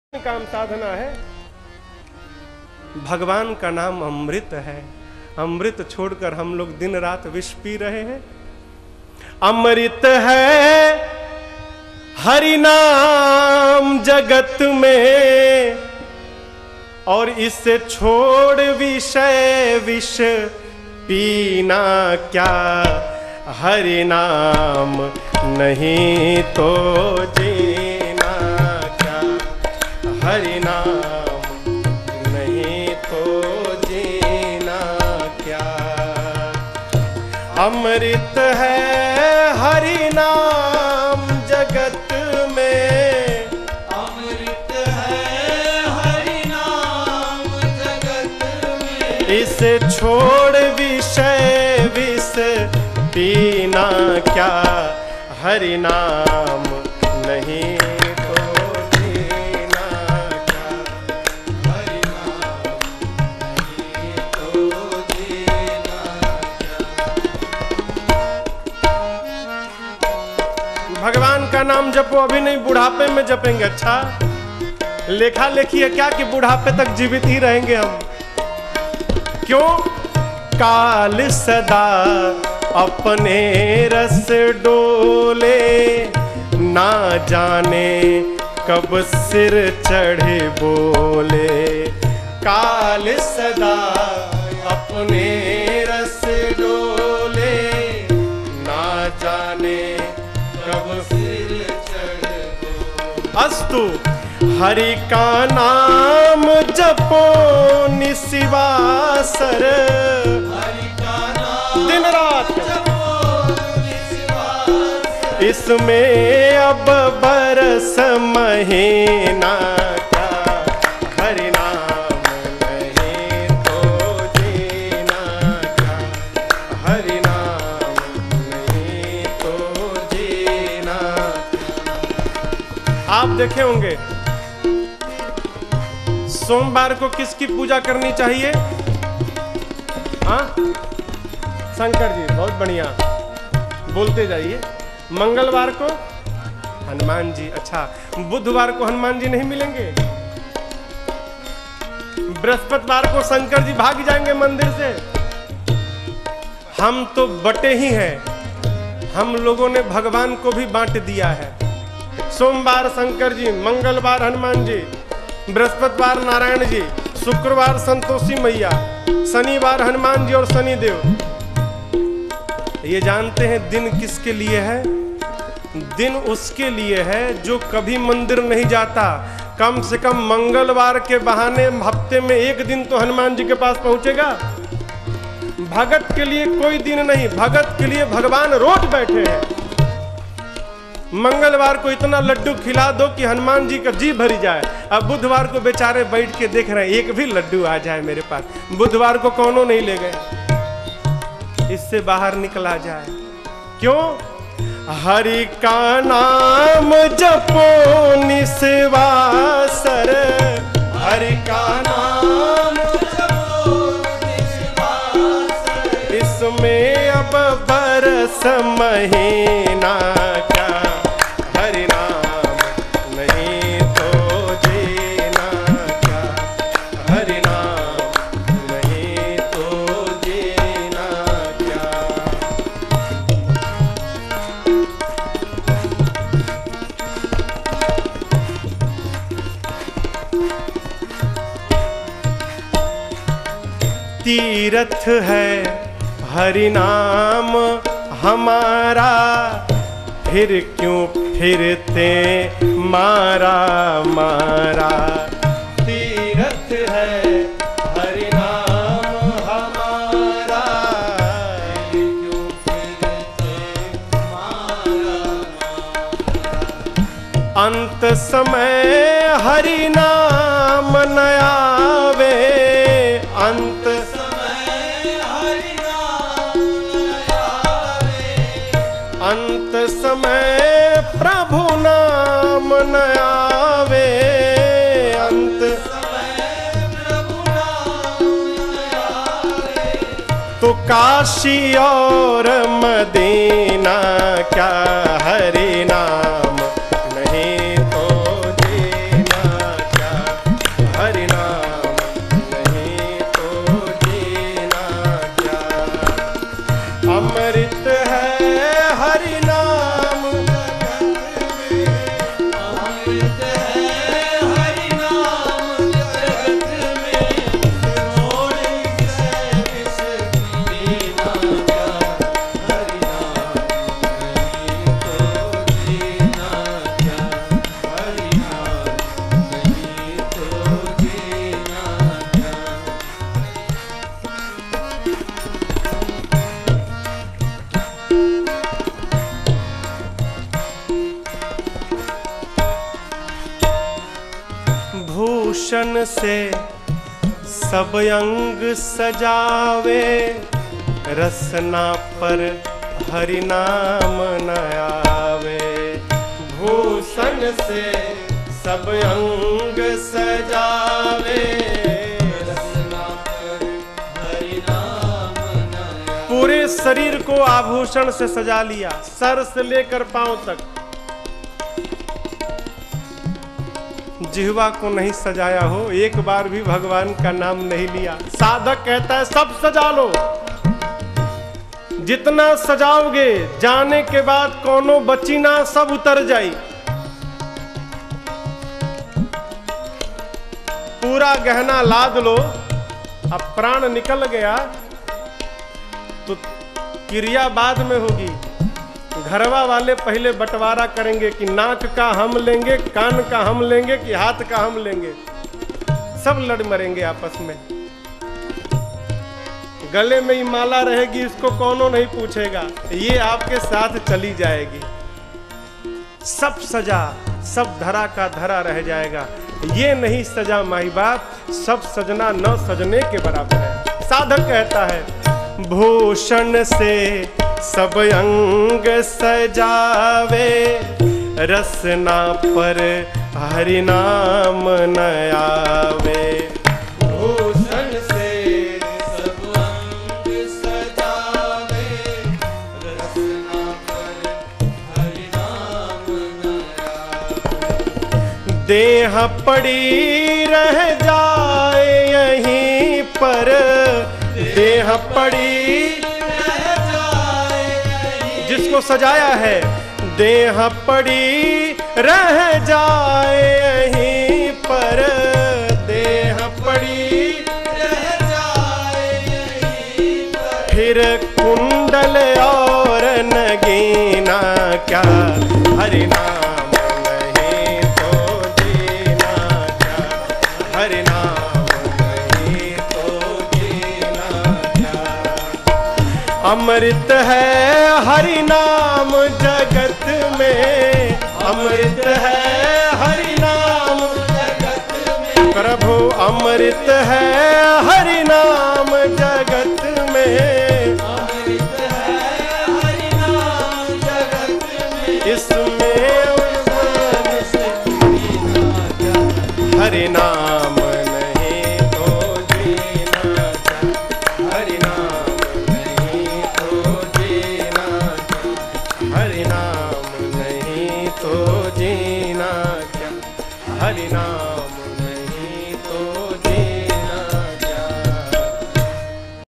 काम साधना है। भगवान का नाम अमृत है। अमृत छोड़कर हम लोग दिन रात विष पी रहे हैं। अमृत है हरि नाम जगत में, और इससे छोड़ विषय विष पीना क्या। हरि नाम नहीं तो जीना क्या। हरि नाम नहीं तो जीना क्या। अमृत है हरि नाम जगत में। अमृत है हरि नाम जगत में। इसे छोड़ विषय विष पीना क्या। हरि नाम नहीं तो जीना क्या। हरि नाम नहीं तो जीना क्या। भगवान का नाम जपो, अभी नहीं बुढ़ापे में जपेंगे। अच्छा लेखा लेखी है क्या कि बुढ़ापे तक जीवित ही रहेंगे हम। क्यों? काल सदा अपने रस डोले, ना जाने कब सिर चढ़े बोले। काल सदा अपने रस डोले, ना जाने कब सिर चढ़े बोले। अस्तु हरि का नाम जपो निशिवासर। हरि का नाम दिन रात जपो निशिवासर। इसमें अब बरस महीना क्या। हरि नाम नहीं तो जीना क्या। हरि नाम नहीं तो जीना। आप देखे होंगे सोमवार को किसकी पूजा करनी चाहिए? हाँ शंकर जी, बहुत बढ़िया, बोलते जाइए। मंगलवार को हनुमान जी। अच्छा बुधवार को हनुमान जी नहीं मिलेंगे। बृहस्पतिवार को शंकर जी भाग जाएंगे मंदिर से। हम तो बटे ही हैं। हम लोगों ने भगवान को भी बांट दिया है। सोमवार शंकर जी, मंगलवार हनुमान जी, बृहस्पतिवार नारायण जी, शुक्रवार संतोषी मैया, शनिवार हनुमान जी और शनिदेव। ये जानते हैं दिन किसके लिए है? दिन उसके लिए है जो कभी मंदिर नहीं जाता। कम से कम मंगलवार के बहाने हफ्ते में एक दिन तो हनुमान जी के पास पहुंचेगा। भगत के लिए कोई दिन नहीं, भगत के लिए भगवान रोज बैठे हैं। मंगलवार को इतना लड्डू खिला दो कि हनुमान जी का जी भरी जाए। अब बुधवार को बेचारे बैठ के देख रहे हैं एक भी लड्डू आ जाए मेरे पास। बुधवार को कौनों नहीं ले गए, इससे बाहर निकला जाए। क्यों? हरि का नाम जपो निशिवासर। हरि का नाम जपो निशिवासर। इसमें अब बरस महीना क्या। हरि नाम नहीं तो जीना क्या। हरि नाम नहीं तो जीना क्या। तीर्थ है हरि नाम हमारा, फिर क्यों फिरते मारा मारा। तीर्थ है हरि नाम हमारा, फिर क्यों फिरते मारा मारा। अंत समय हरि नाम न आवे। अंत समय हरि नाम न आवे। अंत समय प्रभु नाम न आवे। अंत समय प्रभु नाम न आवे। तो काशी और मदीना क्या। हरि नाम नहीं तो जीना क्या। भूषण से सब अंग सजावे, रसना पर हरि नाम न आवे। भूषण से सब अंग सजावे, रसना पर हरि नाम न आवे। पूरे शरीर को आभूषण से सजा लिया, सर से लेकर पांव तक। जिह्वा को नहीं सजाया हो, एक बार भी भगवान का नाम नहीं लिया। साधक कहता है सब सजा लो, जितना सजाओगे जाने के बाद कोनो बची ना, सब उतर जाई। पूरा गहना लाद लो, अब प्राण निकल गया तो क्रिया बाद में होगी। घरवा वाले पहले बंटवारा करेंगे कि नाक का हम लेंगे, कान का हम लेंगे कि हाथ का हम लेंगे। सब लड़ मरेंगे आपस में। गले में ही माला रहेगी, इसको कौनो नहीं पूछेगा, ये आपके साथ चली जाएगी। सब सजा, सब धरा का धरा रह जाएगा। ये नहीं सजा माई बाप, सब सजना न सजने के बराबर है। साधक कहता है भूषण से सब अंग सजावे, रसना पर हरि नाम न आवे। भूषण से सब अंग सजावे, रसना पर हरि नाम न आवे। देह पड़ी रह जाए यहीं पर, देह पड़ी जिसको सजाया है, देह पड़ी रह जाए यहीं पर, देह पड़ी रह जाए यहीं पर। फिर कुंडल और नगीना क्या, हरि नाम नहीं तो जीना क्या, हरि नाम नहीं तो जीना क्या। अमृत है हरि नाम जगत में, अमृत है हरि नाम जगत में। प्रभु अमृत है हरि नाम जगत में, अमृत है हरि नाम जगत में। इस